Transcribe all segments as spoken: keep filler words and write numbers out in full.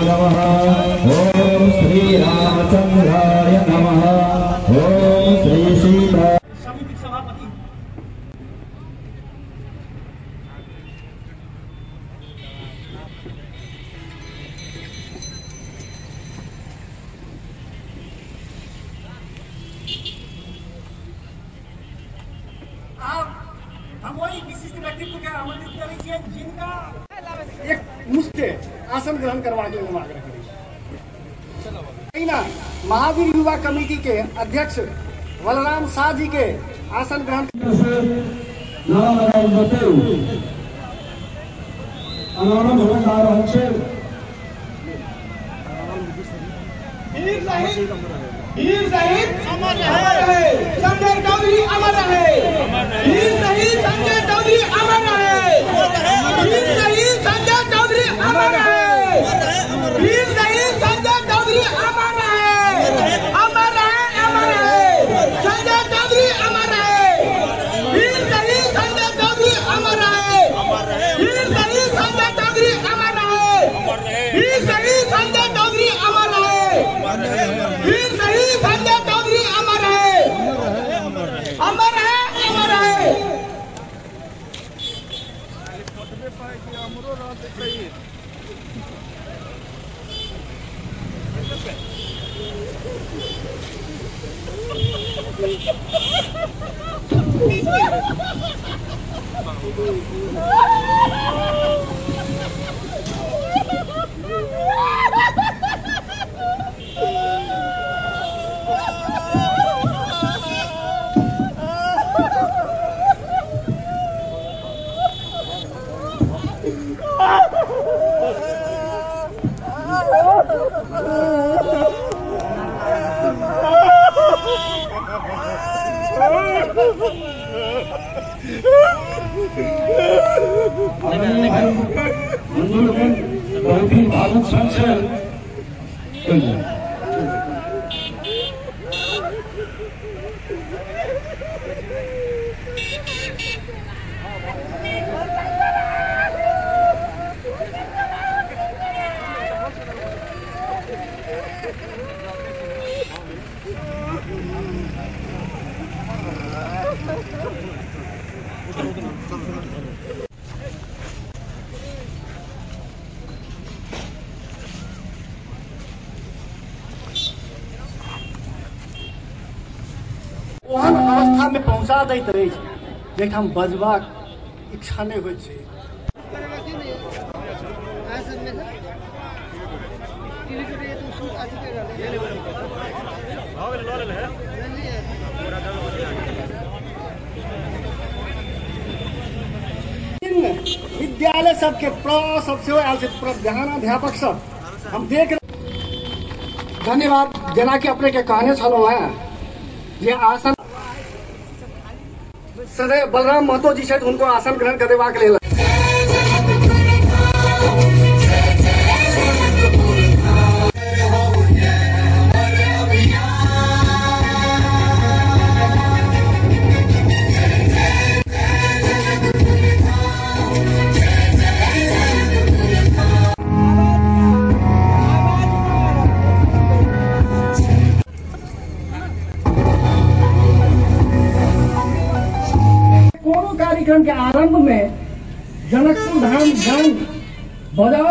नमः। ओम श्री रामचंद्राय नमः। ओम श्री सीता समिति सभापति हम वही विशिष्ट व्यक्तित्व के आमंत्रित करें छियै जिनका एक मुश्त आसन ग्रहण करवाने में आग्रह करें। महावीर युवा कमेटी के अध्यक्ष बलराम शाह जी के आसन ग्रहण वीर शहीद अमर रहे, संजय चौधरी अमर रहे, वीर शहीद संजय चौधरी अमर रहे, वीर शहीद संजय चौधरी अमर रहे, वीर शहीद संजय चौधरी अमर रहे, अमर रहे, अमर रहे, संजय चौधरी अमर रहे, वीर शहीद संजय चौधरी अमर रहे, वीर शहीद संजय चौधरी अमर रहे, वीर शहीद संजय चौधरी अमर रहे, वीर शहीद संजय चौधरी अमर है, अमर है, अमर है। भारत संसद ओहन अवस्था में पहुंचा दैत अछि जखन बजबाक इच्छा नहीं होइत छै। विद्यालय सबके प्र सब सेहो आयल छै, प्रधानाध्यापक सब हम देख रहे। धन्यवाद। जेना कि अपने के कहने छलहुँ हैं जे आसन सदैव बलराम महतो जी छथि, हुनको आसन ग्रहण करबाक लेल कार्यक्रम के आरंभ में जनकपुर धाम गान बजाओ।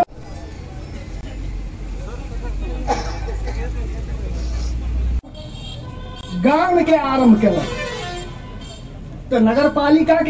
गान के आरंभ केलक तो नगर पालिका के